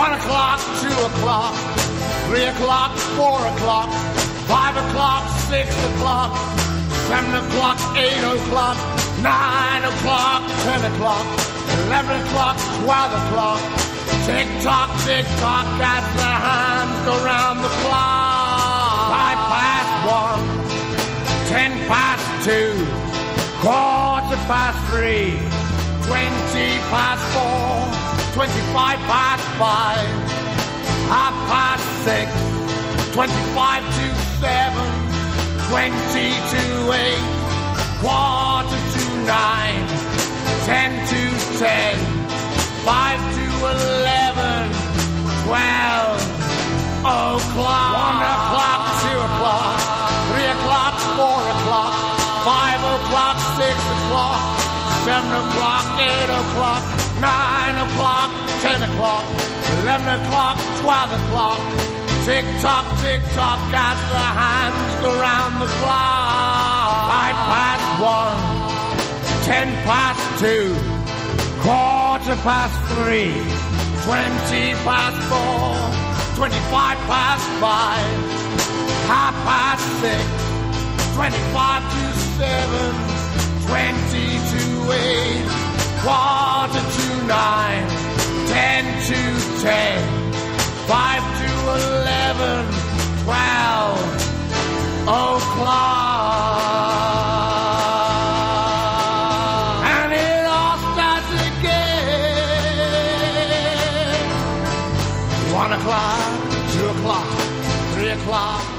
1 o'clock, 2 o'clock, 3 o'clock, 4 o'clock, 5 o'clock, 6 o'clock, 7 o'clock, 8 o'clock, 9 o'clock, 10 o'clock, 11 o'clock, 12 o'clock. Tick tock, as the hands go round the clock. 5 past 1, 10 past 2, quarter past 3, 20 past 4, 25 past 5, half past 6, 25 to 7, 20 to 8, quarter to 9, 10 to 10, 5 to 11, 12 o'clock, 1 o'clock, 2 o'clock, 3 o'clock, 4 o'clock, 5 o'clock, 6 o'clock, 7 o'clock, 8 o'clock, 9 o'clock, 10 o'clock, 11 o'clock, 12 o'clock. Tick tock, as the hands go round the clock. 5 past 1, 10 past 2, quarter past 3, 20 past 4, 25 past 5, half past 6, 25 to 7, 20 to 8, quarter to 9, 10 to 10, 5 to 11, 12 o'clock. And it all starts again. 1 o'clock, 2 o'clock, 3 o'clock,